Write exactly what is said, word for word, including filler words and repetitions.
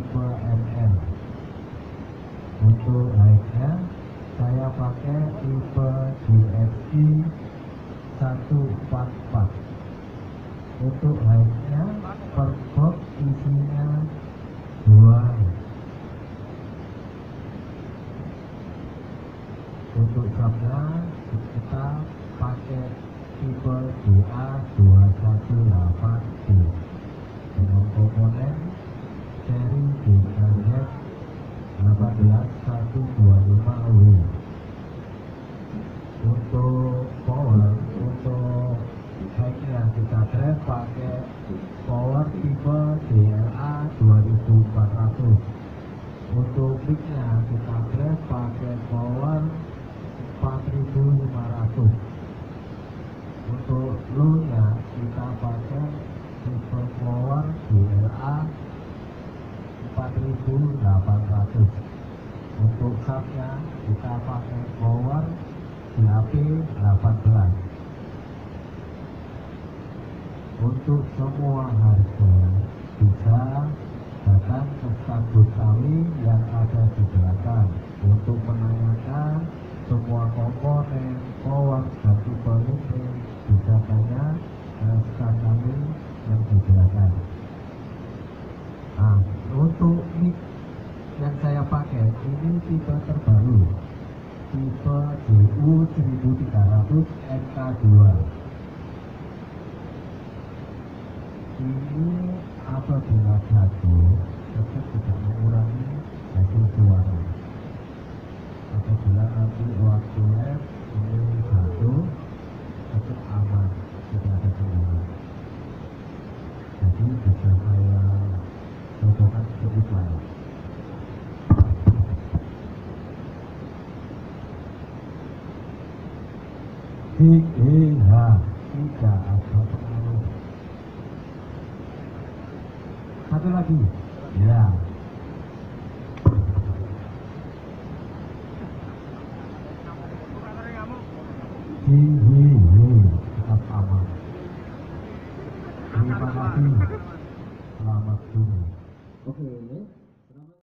tipe M L. Untuk height-nya saya pakai tipe D F C seratus empat puluh empat. Untuk height-nya per box isinya dua. Untuk subnya kita pakai tipe D A dua satu delapan D dengan komponen seri D K Z delapan belas satu dua lima W. Untuk power, untuk height-nya kita drive pakai power tipe D L A dua ribu empat ratus. Untuk peak-nya kita drive pakai power empat ribu lima ratus. Untuk low-nya kita pakai tipe power D L A empat ribu delapan ratus. Untuk subnya kita pakai power D A P delapan belas. Untuk semua harga bisa datang ke stasiun kami yang ada di belakang untuk menanyakan semua komponen, power, dan tipe listrik. Bisa tanya ke stand kami yang di belakang. Nah, untuk mic yang saya pakai ini tipe terbaru, tipe D U seribu tiga ratus M K dua. Ini apabila jatuh tetap tidak mengurangi hasil suara. Apabila nanti waktu live ini jatuh tetap aman, tidak ada kendala. Jadi bisa saya contohkan seperti itu. D E H tidak ada pengaruh. Satu lagi, ya. D